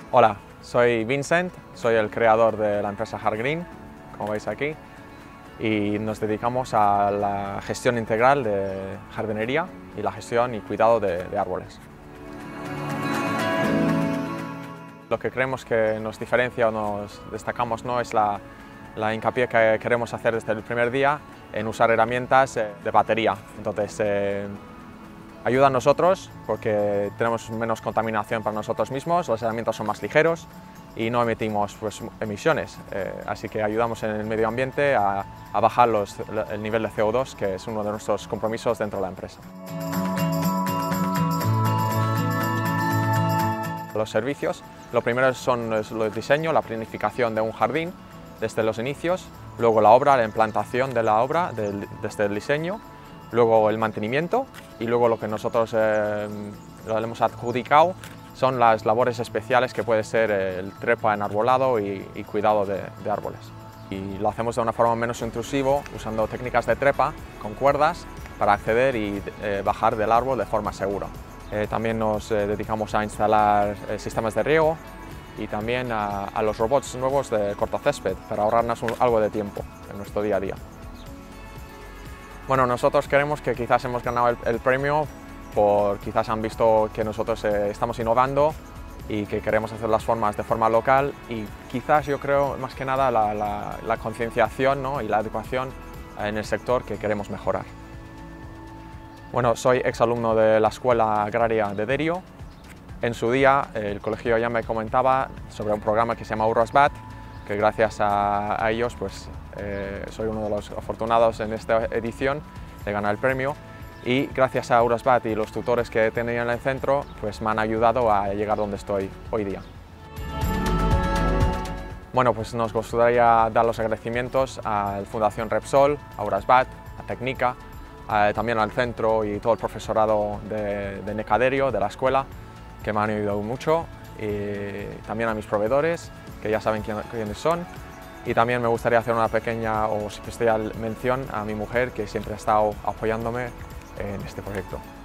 Hola, soy Vincent, soy el creador de la empresa Hardgreen, como veis aquí, y nos dedicamos a la gestión integral de jardinería y la gestión y cuidado de árboles. Lo que creemos que nos diferencia o nos destacamos no es la hincapié que queremos hacer desde el primer día en usar herramientas de batería. Entonces, ayuda a nosotros porque tenemos menos contaminación para nosotros mismos, las herramientas son más ligeros y no emitimos emisiones, así que ayudamos en el medio ambiente a bajar el nivel de CO2, que es uno de nuestros compromisos dentro de la empresa. Los servicios, lo primero son el diseño, la planificación de un jardín desde los inicios, luego la obra, la implantación de la obra desde el diseño, luego el mantenimiento y luego lo que nosotros lo hemos adjudicado son las labores especiales que puede ser el trepa en arbolado y cuidado de árboles. Y lo hacemos de una forma menos intrusiva, usando técnicas de trepa con cuerdas para acceder y bajar del árbol de forma segura. También nos dedicamos a instalar sistemas de riego y también a los robots nuevos de cortacésped para ahorrarnos algo de tiempo en nuestro día a día. Bueno, nosotros creemos que quizás hemos ganado el premio quizás han visto que nosotros estamos innovando y que queremos hacer las formas de forma local y quizás yo creo más que nada la concienciación, ¿no?, y la educación en el sector que queremos mejorar. Bueno, soy exalumno de la Escuela Agraria de Derio. En su día el colegio ya me comentaba sobre un programa que se llama Urrasbat, que gracias a ellos pues, soy uno de los afortunados en esta edición de ganar el premio y gracias a Urrasbat y los tutores que tenía en el centro pues me han ayudado a llegar donde estoy hoy día. Bueno, pues nos gustaría dar los agradecimientos a la Fundación Repsol, a Urrasbat, a Tecnica, también al centro y todo el profesorado de Necaderio, de la escuela, que me han ayudado mucho, y también a mis proveedores, que ya saben quiénes son, y también me gustaría hacer una pequeña o especial mención a mi mujer, que siempre ha estado apoyándome en este proyecto.